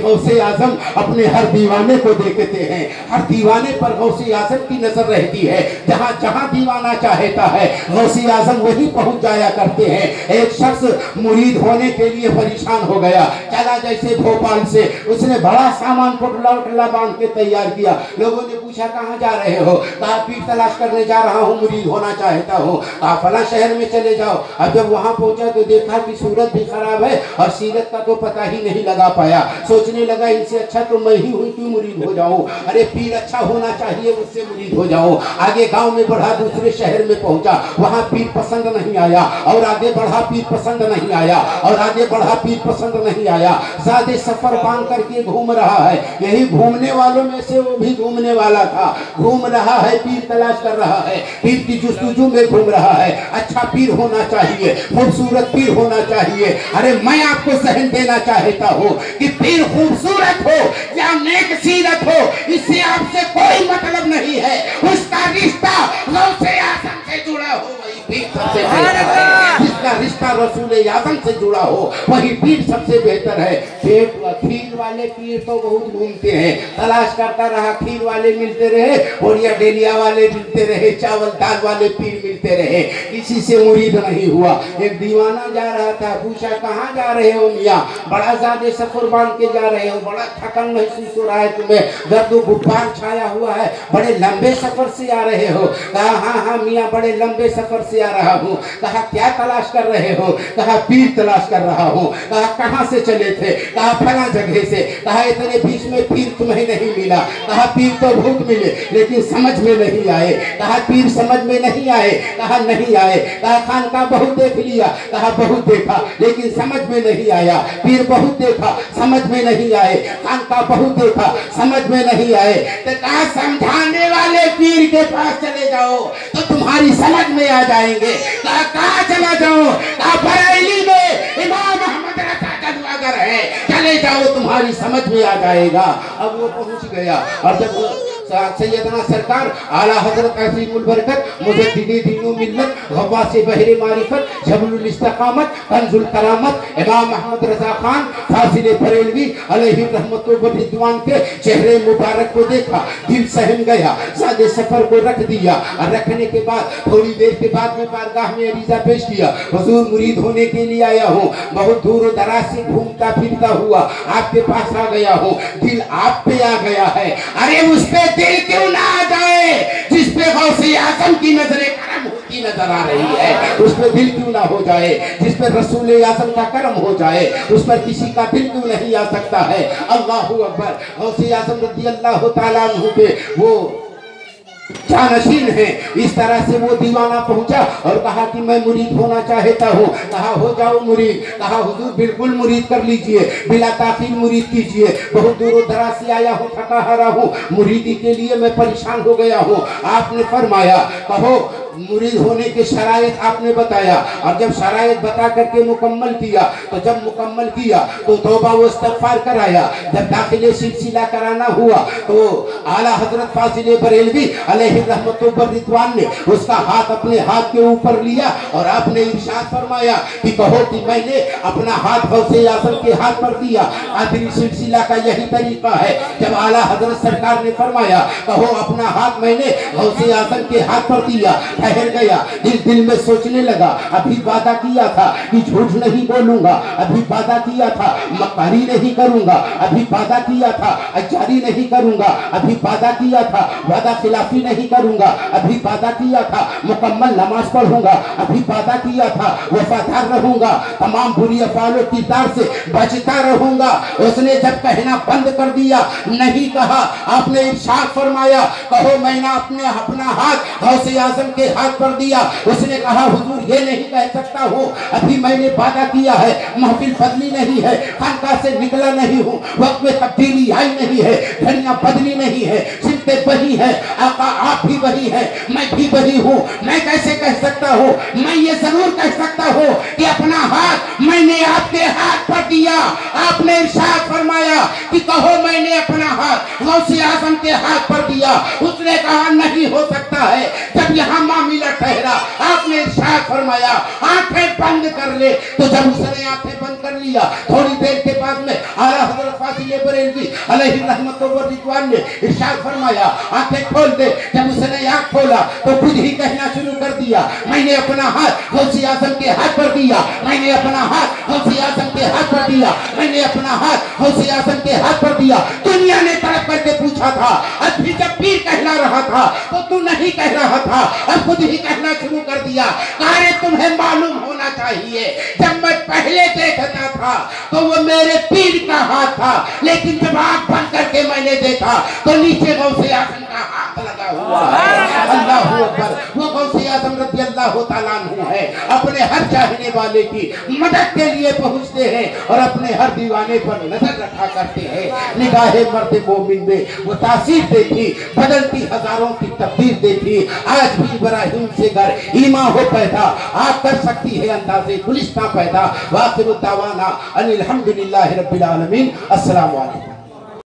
गौसे आजम अपने हर दीवाने को देखते हैं, हर दीवाने पर गौसे आजम की नजर रहती है। जहाँ जहाँ दीवाना चाहता है गौसे आजम वहीं पहुंच जाया करते हैं। एक शख्स मुरीद होने के लिए परेशान हो गया, चला जैसे भोपाल से, उसने बड़ा सामान पोटला उटला बांध के तैयार किया। लोगों ने पूछा कहाँ जा रहे हो? कहा पीर तलाश करने जा रहा हूँ, मुरीद होना चाहता हूँ। कहा फला शहर में चले जाओ। अब जब वहाँ पहुंचा तो देखा कि सूरत भी खराब है और सीरत का तो पता ही नहीं लगा पाया। सोचने लगा इनसे अच्छा तो मैं ही हूँ, क्यों मुरीद हो जाऊँ? अरे पीर अच्छा होना चाहिए, उससे मुरीद हो जाऊँ। आगे गांव में बढ़ा, दूसरे शहर में पहुंचा, वहाँ पीर पसंद नहीं आया। और आगे बढ़ा, पीर पसंद नहीं आया। और आगे बढ़ा, पीर पसंद नहीं आया। सादे सफर बांध करके घूम रहा है। यही घूमने वालों में से वो भी घूमने वाला था। घूम रहा है, पीर तलाश कर रहा है, पीर की जुस्तजू में घूम रहा है। अच्छा पीर होना चाहिए, खूबसूरत पीर होना चाहिए। अरे मैं आपको सहन देना चाहता हूँ कि पीर खूबसूरत हो या नेक सीरत हो, इससे आपसे कोई मतलब नहीं है। उसका रिश्ता गौसे आजम से जुड़ा हो वही पीर सबसे बेहतर है। जिसका रिश्ता रसूल आजम से जुड़ा हो वही पीर सबसे बेहतर है। खीर वाले पीर तो बहुत घूमते हैं, तलाश करता रहा, खीर वाले मिलते रहे और या डेलिया वाले मिलते रहे, चावल दाल वाले पीर मिलते रहे, किसी से मुरीद नहीं हुआ। एक दीवाना जा रहा था, पूछा कहाँ जा रहे हो मियाँ? बड़ा ज्यादा सफर बांध के जा रहे हो, बड़ा थकन महसूस हो रहा है तुम्हें, दर्द गुब्बार छाया हुआ है, बड़े लंबे सफर से आ रहे हो? कहा हाँ हाँ मियाँ बड़े लंबे सफर से आ रहा हूँ। कहा क्या तलाश कर रहे हो? कहा पीर तलाश कर रहा हूँ। कहा कहाँ से चले थे? कहा फला जगह से। कहा इतने बीच में पीर तुम्हें नहीं मिला? कहा पीर तो बहुत मिले लेकिन समझ में नहीं आए। कहा पीर समझ में नहीं आए? कहा नहीं आए। कहा खान का बहुत देख लिया? कहा बहुत देखा लेकिन समझ में नहीं आया। पीर बहुत देखा, समझ में नहीं आए। खान का बहुत देखा, समझ में नहीं आए। तो कहा समझाने वाले पीर के पास चले जाओ तो तुम्हारी समझ में आ जाएंगे। कहा कहाँ चला जाओ? कहा बरेली में इमाम अहमद रजा जादूगर है, चले जाओ तुम्हारी समझ में आ जाएगा। अब वो पहुंच गया और जब सैयदना सरकार आला हजरत अज़ीमुल बरकत मुजद्दिदी दीनो मिल्लत गवासे बहरे मारिफत जबलुल इस्तिकामत कंजुल करामत इमाम अहमद रजा खान फाजिल बरेलवी अलैहि रहमतुल व रिदवान के चेहरे मुबारक को देखा, दिल सहम गया, सादे सफर को रख दिया। और रखने के बाद थोड़ी देर के बाद में बारगाह में अरीजा पेश किया, हुजूर मुरीद होने के लिए आया हूँ, बहुत दूर दराज से घूमता फिरता हुआ आपके पास आ गया हूँ, दिल आप पे आ गया है। अरे उस पे दिल क्यों ना आ जाए जिस पे गौसे आजम की नजरें करम होती नजर आ रही है? उस पर दिल क्यों ना हो जाए जिस पर रसूल आजम का करम हो जाए? उस पर किसी का दिल क्यों नहीं आ सकता है? अल्लाहु अकबर। गौसे आजम रज़ियल्लाहु ताला अन्हु पे वो जानशीन है। इस तरह से वो दीवाना पहुंचा और कहा कि मैं मुरीद होना चाहता हूँ। कहा हो जाओ मुरीद। कहा हुजूर बिल्कुल मुरीद कर लीजिए, बिला ताखीर मुरीद कीजिए। बहुत दूर दराज से आया हूँ, थका हारा हूँ, मुरीदी के लिए मैं परेशान हो गया हूँ। आपने फरमाया कहो मुरीद होने के शराइत आपने बताया और जब शराइत बता करके मुकम्मल किया तो जब मुकम्मल किया तो तौबा व इस्तिग़फ़ार कराया। जब दाखिले सिलसिला कराना हुआ तो आला हजरत फाजिल बरेलवी अलैहि रहमतुल व रिदवान ने उसका हाथ अपने हाथ के ऊपर लिया और आपने इरशाद फरमाया कि कहो कि मैंने अपना हाथ गौसे आज़म के हाथ पर दिया। आखिरी सिलसिला का यही तरीका है। जब आला हजरत सरकार ने फरमाया कहो अपना हाथ मैंने गौसे आज़म के हाथ पर दिया, ठहर गया, दिल में सोचने लगा अभी वादा किया था कि झूठ नहीं बोलूंगा, अभी वादा किया था मक्कारी नहीं करूंगा, अभी वादा किया था अजारी नहीं करूंगा, अभी वादा किया था वादा खिलाफी नहीं करूंगा, अभी वादा किया था मुकम्मल नमाज पढ़ूंगा, अभी वादा किया था वफादार रहूंगा, तमाम बुरी अफाल किरदार से बचता रहूंगा। उसने जब कहना बंद कर दिया, नहीं कहा, आपने इरशाद फरमाया कहो मैंने अपना हाथ गौसे आज़म के हाथ पर दिया। उसने कहा हुजूर ये नहीं कह सकता हूँ, अभी मैंने वादा किया है, महफिल बदली नहीं है, खानका से निकला नहीं हूँ, वक्त में तब्दीली आई नहीं है, घड़ियां बदली नहीं है, सिमतें वही है, आका आप भी वही है, मैं भी वही हूँ। मैं कैसे कह सकता हूँ? मैं ये जरूर कह सकता हूँ कि अपना हाथ मैंने आपके हाथ पर दिया। आपने इरशाद फरमाया कि कहो मैंने अपना हाथ हाथ गौसे आजम के हाथ पर दिया। उसने कहा नहीं हो सकता है। जब यहाँ मामला ठहरा आपने इरशाद फरमाया आंखें बंद कर ले। तो जब उसने आंखें बंद कर लिया थोड़ी देर के बाद में आला हज़रत फाज़िल बरेलवी अलैहि रहमत व रिज़वान ने इरशाद फरमाया आंखें खोल दे। जब उसने आंख खोला तो खुद ही कहना शुरू कर दिया मैंने अपना हाथ गौसे आजम के हाथ पर दिया, मैंने अपना हाथ गौसे आजम के हाथ पर दिया, मैंने अपना हाथ गौसे आजम के हाथ पर दिया। दुनिया ने तड़प करके पूछा था अभी जब पीर कहला रहा था तो तू नहीं कह रहा था, अब खुद ही कहना शुरू कर दिया। अरे तुम्हें मालूम होना चाहिए जब मैं पहले देखता था तो वो मेरे पीर का हाथ था, लेकिन जब आंख बंद करके मैंने देखा तो नीचे गौसे आजम का हाथ लगा हुआ है। अल्लाहू अकबर। वो गौसे आजम रज़ी अल्लाह तआला अन्हु है, अपने हर चाहने वाले की मदद के लिए पहुंचते हैं और अपने हर दीवाने पर नजर रखा करते हैं। निगाहे मर्द मोमिन में वो तासीर देखी, बदलती हजारों की तकदीर देखी। आज भी इब्राहिम से घर ईमा हो पैदा, आप कर सकती है अंदाज़े गुलिस्तां पैदा। वाखिरु दावाना अनिल हम्दुलिल्लाहि रब्बिल आलमीन। अस्सलामु अलैकुम।